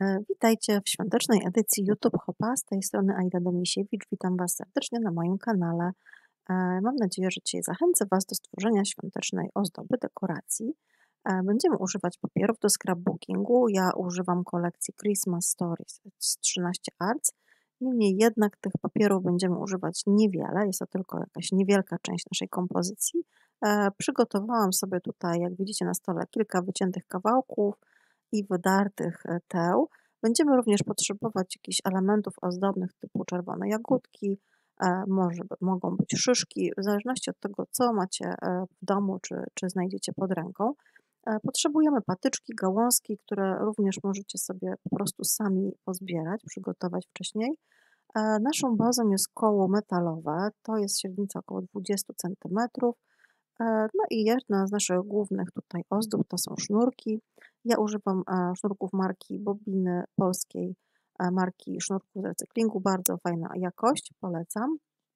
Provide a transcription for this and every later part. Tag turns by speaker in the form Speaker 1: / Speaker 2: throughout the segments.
Speaker 1: Witajcie w świątecznej edycji YouTube Hopa. Z tej strony Aida Domisiewicz. Witam Was serdecznie na moim kanale. Mam nadzieję, że dzisiaj zachęcę Was do stworzenia świątecznej ozdoby, dekoracji. Będziemy używać papierów do scrapbookingu. Ja używam kolekcji Christmas Stories z 13 Arts. Niemniej jednak tych papierów będziemy używać niewiele. Jest to tylko jakaś niewielka część naszej kompozycji. Przygotowałam sobie tutaj, jak widzicie na stole, kilka wyciętych kawałków i wydartych teł. Będziemy również potrzebować jakichś elementów ozdobnych typu czerwone jagódki, mogą być szyszki, w zależności od tego, co macie w domu, czy znajdziecie pod ręką. Potrzebujemy patyczki, gałązki, które również możecie sobie po prostu sami pozbierać, przygotować wcześniej. Naszą bazą jest koło metalowe, to jest średnica około 20 cm. No i jedna z naszych głównych tutaj ozdób to są sznurki. Ja używam sznurków marki Bobiny polskiej, marki sznurków z recyklingu, bardzo fajna jakość, polecam.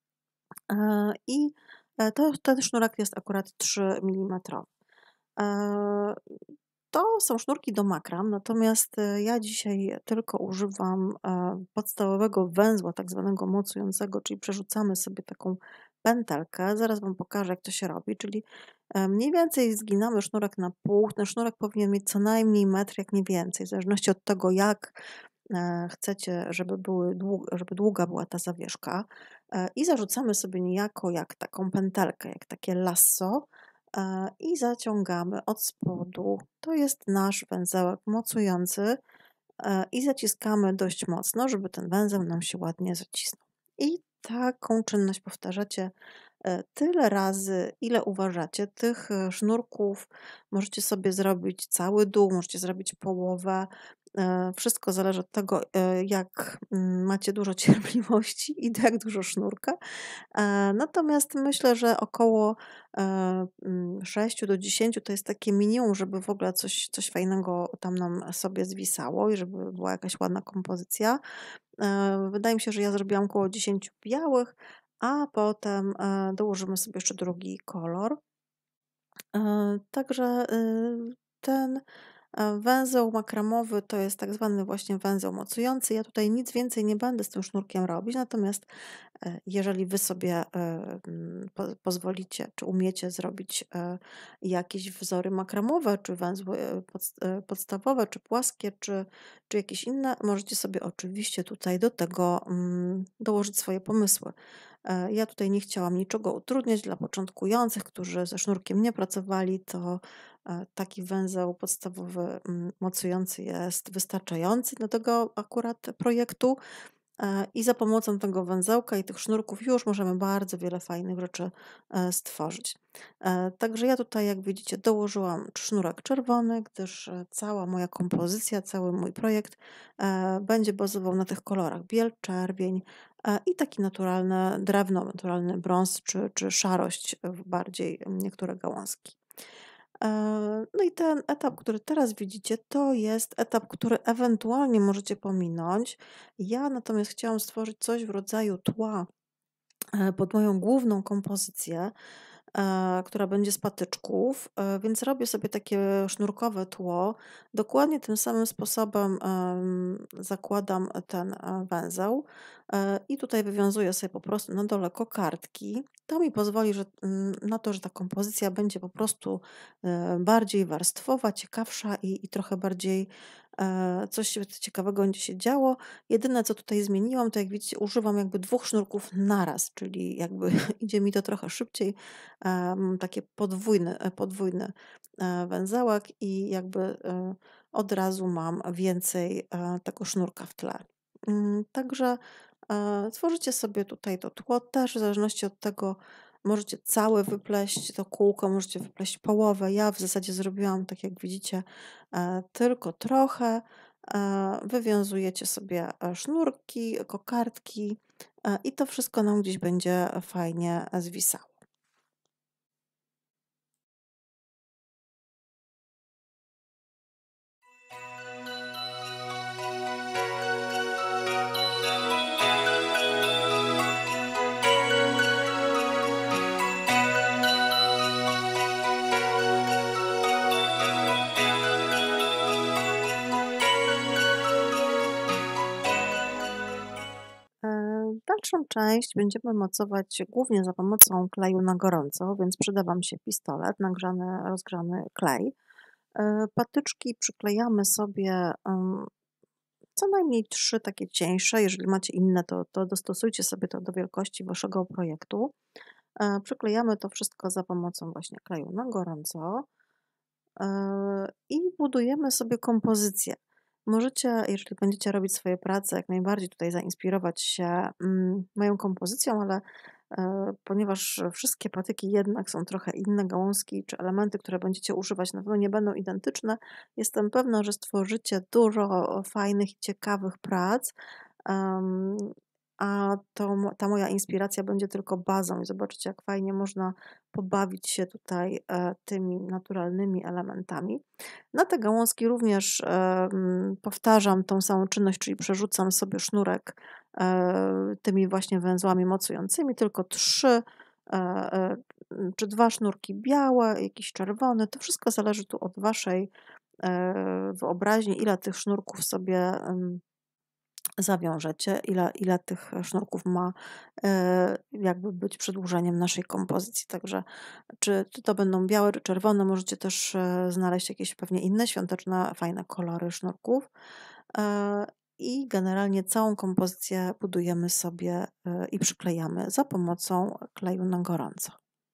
Speaker 1: I ten sznurek jest akurat 3 mm. To są sznurki do makram, natomiast ja dzisiaj tylko używam podstawowego węzła, tak zwanego mocującego, czyli przerzucamy sobie taką pętelkę. Zaraz Wam pokażę, jak to się robi, czyli mniej więcej zginamy sznurek na pół. Ten sznurek powinien mieć co najmniej metr, jak nie więcej, w zależności od tego, jak chcecie, żeby długa była ta zawieszka. I zarzucamy sobie niejako jak taką pętelkę, jak takie lasso, i zaciągamy od spodu. To jest nasz węzełek mocujący i zaciskamy dość mocno, żeby ten węzeł nam się ładnie zacisnął. I taką czynność powtarzacie tyle razy, ile uważacie. Tych sznurków możecie sobie zrobić cały dół, możecie zrobić połowę. Wszystko zależy od tego, jak macie dużo cierpliwości i jak dużo sznurka. Natomiast myślę, że około 6 do 10 to jest takie minimum, żeby w ogóle coś fajnego tam nam sobie zwisało i żeby była jakaś ładna kompozycja. Wydaje mi się, że ja zrobiłam około 10 białych, a potem dołożymy sobie jeszcze drugi kolor. Także ten węzeł makramowy to jest tak zwany właśnie węzeł mocujący. Ja tutaj nic więcej nie będę z tym sznurkiem robić, natomiast jeżeli Wy sobie pozwolicie, czy umiecie zrobić jakieś wzory makramowe, czy węzły podstawowe, czy płaskie, czy jakieś inne, możecie sobie oczywiście tutaj do tego dołożyć swoje pomysły. Ja tutaj nie chciałam niczego utrudniać dla początkujących, którzy ze sznurkiem nie pracowali, to taki węzeł podstawowy mocujący jest wystarczający do tego akurat projektu. I za pomocą tego węzełka i tych sznurków już możemy bardzo wiele fajnych rzeczy stworzyć. Także ja tutaj, jak widzicie, dołożyłam sznurek czerwony, gdyż cała moja kompozycja, cały mój projekt będzie bazował na tych kolorach biel, czerwień i taki naturalny drewno, naturalny brąz czy szarość bardziej niektóre gałązki. No i ten etap, który teraz widzicie, to jest etap, który ewentualnie możecie pominąć. Ja natomiast chciałam stworzyć coś w rodzaju tła pod moją główną kompozycję, która będzie z patyczków, więc robię sobie takie sznurkowe tło. Dokładnie tym samym sposobem zakładam ten węzeł i tutaj wywiązuję sobie po prostu na dole kokardki. To mi pozwoli na to, że ta kompozycja będzie po prostu bardziej warstwowa, ciekawsza i trochę bardziej coś ciekawego będzie się działo. Jedyne, co tutaj zmieniłam, to jak widzicie, używam jakby 2 sznurków naraz, czyli jakby idzie mi to trochę szybciej. Mam takie podwójny węzełek i jakby od razu mam więcej tego sznurka w tle. Także tworzycie sobie tutaj to tło też w zależności od tego, możecie całe wypleść to kółko, możecie wypleść połowę. Ja w zasadzie zrobiłam, tak jak widzicie, tylko trochę. Wywiązujecie sobie sznurki, kokardki i to wszystko nam gdzieś będzie fajnie zwisało. Pierwszą część będziemy mocować głównie za pomocą kleju na gorąco, więc przyda Wam się pistolet, rozgrzany klej. Patyczki przyklejamy sobie co najmniej 3 takie cieńsze. Jeżeli macie inne, to dostosujcie sobie to do wielkości Waszego projektu. Przyklejamy to wszystko za pomocą właśnie kleju na gorąco. I budujemy sobie kompozycję. Możecie, jeżeli będziecie robić swoje prace, jak najbardziej tutaj zainspirować się moją kompozycją, ale ponieważ wszystkie patyki jednak są trochę inne, gałązki czy elementy, które będziecie używać, na pewno nie będą identyczne, jestem pewna, że stworzycie dużo fajnych i ciekawych prac. Em, A ta moja inspiracja będzie tylko bazą i zobaczycie, jak fajnie można pobawić się tutaj tymi naturalnymi elementami. Na te gałązki również powtarzam tą samą czynność, czyli przerzucam sobie sznurek tymi właśnie węzłami mocującymi, tylko 3 czy 2 sznurki białe, jakiś czerwony. To wszystko zależy tu od Waszej wyobraźni, ile tych sznurków sobie zawiążecie, ile tych sznurków ma jakby być przedłużeniem naszej kompozycji. Także czy to będą białe, czy czerwone, możecie też znaleźć jakieś pewnie inne świąteczne, fajne kolory sznurków. I generalnie całą kompozycję budujemy sobie i przyklejamy za pomocą kleju na gorąco.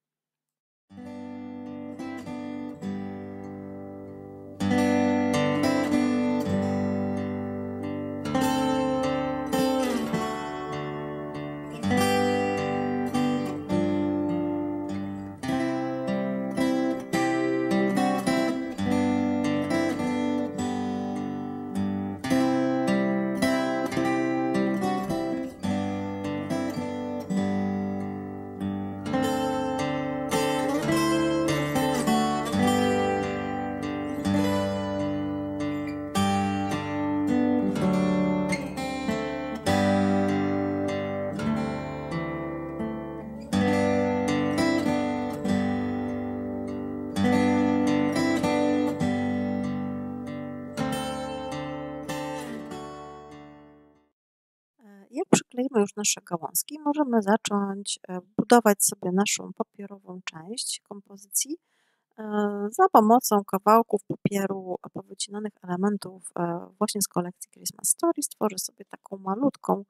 Speaker 1: Jak przykleimy już nasze gałązki, możemy zacząć budować sobie naszą papierową część kompozycji za pomocą kawałków papieru, powycinanych elementów właśnie z kolekcji Christmas Story. Stworzę sobie taką malutką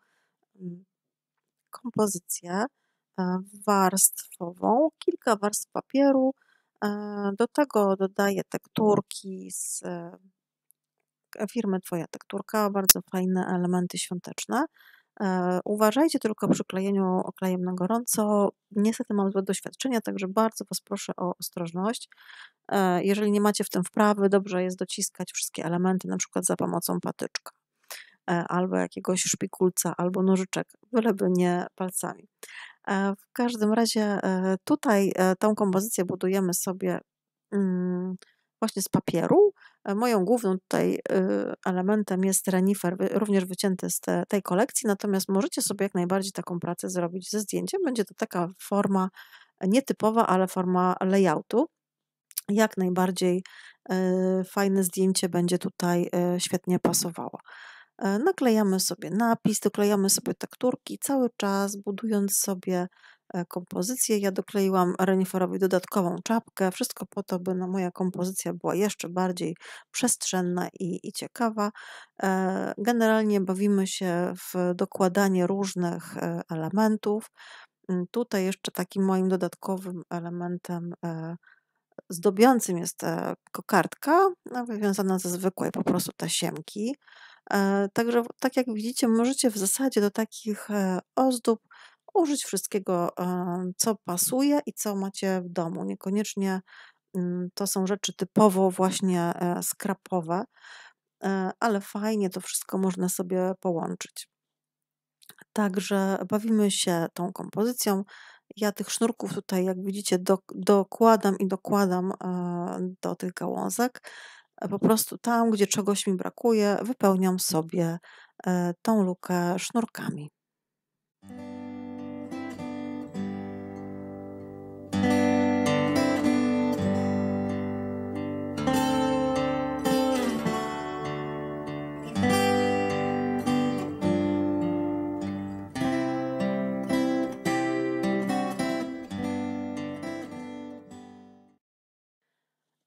Speaker 1: kompozycję warstwową, kilka warstw papieru. Do tego dodaję tekturki z firmy Twoja Tekturka, bardzo fajne elementy świąteczne. Uważajcie tylko przy klejeniu klejem na gorąco. Niestety mam złe doświadczenia, także bardzo Was proszę o ostrożność. Jeżeli nie macie w tym wprawy, dobrze jest dociskać wszystkie elementy, na przykład za pomocą patyczka, albo jakiegoś szpikulca, albo nożyczek, byleby nie palcami. W każdym razie tutaj tą kompozycję budujemy sobie właśnie z papieru. Moją główną tutaj elementem jest renifer, również wycięty z tej kolekcji, natomiast możecie sobie jak najbardziej taką pracę zrobić ze zdjęciem. Będzie to taka forma nietypowa, ale forma layoutu. Jak najbardziej fajne zdjęcie będzie tutaj świetnie pasowało. Naklejamy sobie napis, doklejamy sobie tekturki, cały czas budując sobie kompozycję. Ja dokleiłam reniferowi dodatkową czapkę, wszystko po to, by moja kompozycja była jeszcze bardziej przestrzenna i ciekawa. Generalnie bawimy się w dokładanie różnych elementów. Tutaj jeszcze takim moim dodatkowym elementem zdobiącym jest kokardka, wywiązana ze zwykłej po prostu tasiemki. Także tak jak widzicie, możecie w zasadzie do takich ozdób użyć wszystkiego, co pasuje i co macie w domu. Niekoniecznie to są rzeczy typowo właśnie skrapowe, ale fajnie to wszystko można sobie połączyć. Także bawimy się tą kompozycją. Ja tych sznurków tutaj, jak widzicie, dokładam i dokładam do tych gałązek. Po prostu tam, gdzie czegoś mi brakuje, wypełniam sobie tą lukę sznurkami.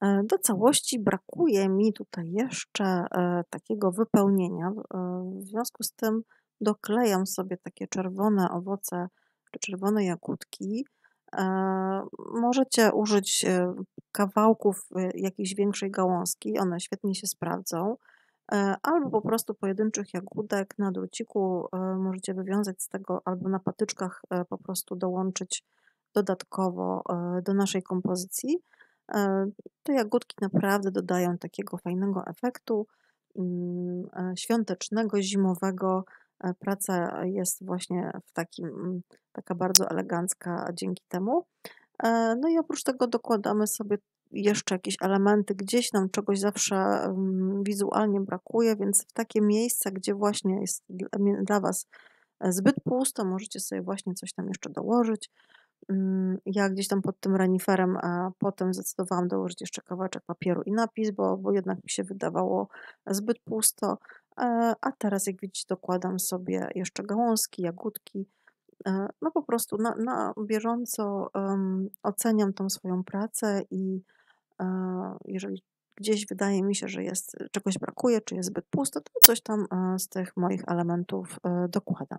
Speaker 1: Do całości brakuje mi tutaj jeszcze, takiego wypełnienia. W związku z tym doklejam sobie takie czerwone owoce czy czerwone jagódki. Możecie użyć, kawałków, jakiejś większej gałązki, one świetnie się sprawdzą, albo po prostu pojedynczych jagódek na druciku, możecie wywiązać z tego albo na patyczkach, po prostu dołączyć dodatkowo, do naszej kompozycji. E, Te jagódki naprawdę dodają takiego fajnego efektu, świątecznego, zimowego. Praca jest właśnie w takim taka bardzo elegancka dzięki temu. No i oprócz tego dokładamy sobie jeszcze jakieś elementy, gdzieś nam czegoś zawsze, wizualnie brakuje, więc w takie miejsca, gdzie właśnie jest dla Was zbyt pusto, możecie sobie właśnie coś tam jeszcze dołożyć. Ja gdzieś tam pod tym reniferem, a potem zdecydowałam dołożyć jeszcze kawałeczek papieru i napis, bo jednak mi się wydawało zbyt pusto. A teraz, jak widzicie, dokładam sobie jeszcze gałązki, jagódki. No po prostu na bieżąco, oceniam tą swoją pracę i, jeżeli gdzieś wydaje mi się, że czegoś brakuje, czy jest zbyt pusto, to coś tam, z tych moich elementów, dokładam.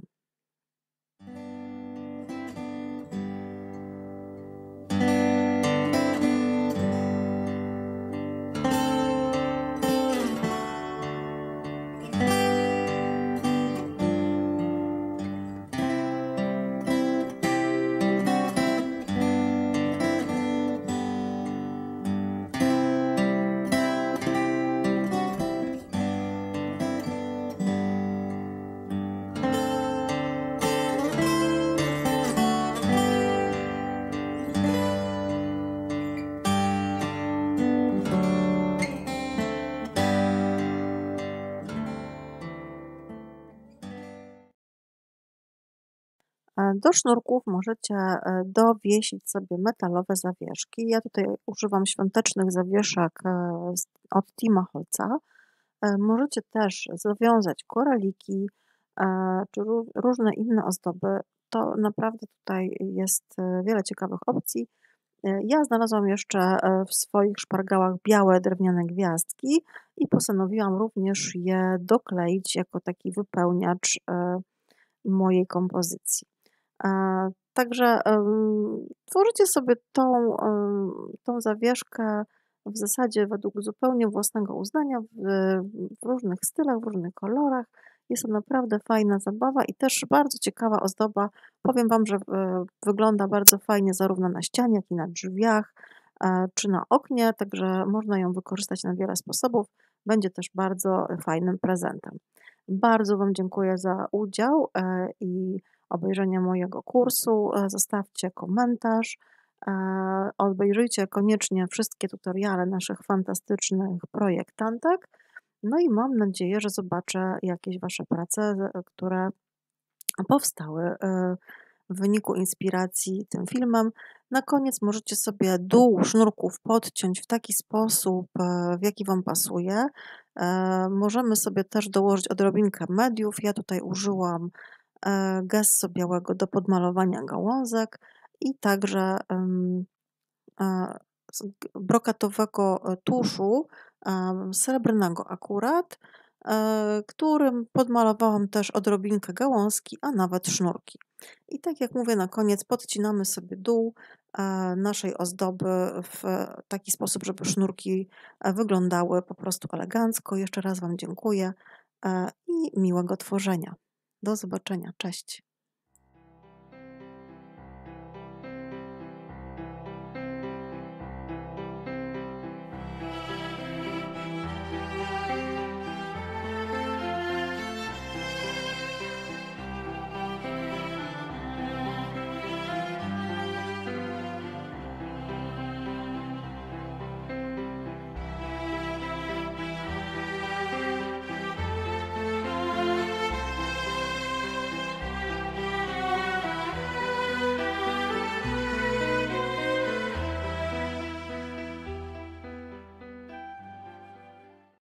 Speaker 1: Do sznurków możecie, dowiesić sobie metalowe zawieszki. Ja tutaj używam świątecznych zawieszek, od Tima Holca. Możecie też zawiązać koraliki, czy różne inne ozdoby. To naprawdę tutaj jest, wiele ciekawych opcji. Ja znalazłam jeszcze, w swoich szpargałach białe drewniane gwiazdki i postanowiłam również je dokleić jako taki wypełniacz, mojej kompozycji. E, Także, tworzycie sobie tą zawieszkę w zasadzie według zupełnie własnego uznania, w różnych stylach, w różnych kolorach. Jest to naprawdę fajna zabawa i też bardzo ciekawa ozdoba. Powiem Wam, że, wygląda bardzo fajnie zarówno na ścianie, jak i na drzwiach, czy na oknie, także można ją wykorzystać na wiele sposobów. Będzie też bardzo fajnym prezentem. Bardzo Wam dziękuję za udział, i obejrzenia mojego kursu. Zostawcie komentarz. Obejrzyjcie koniecznie wszystkie tutoriale naszych fantastycznych projektantek. No i mam nadzieję, że zobaczę jakieś Wasze prace, które powstały, w wyniku inspiracji tym filmem. Na koniec możecie sobie dół sznurków podciąć w taki sposób, w jaki Wam pasuje. Możemy sobie też dołożyć odrobinkę mediów. Ja tutaj użyłam, gesso białego do podmalowania gałązek i także, brokatowego, tuszu, srebrnego akurat, którym podmalowałam też odrobinkę gałązki, a nawet sznurki. I tak jak mówię, na koniec podcinamy sobie dół, naszej ozdoby w taki sposób, żeby sznurki, wyglądały po prostu elegancko. Jeszcze raz Wam dziękuję, i miłego tworzenia. Do zobaczenia. Cześć.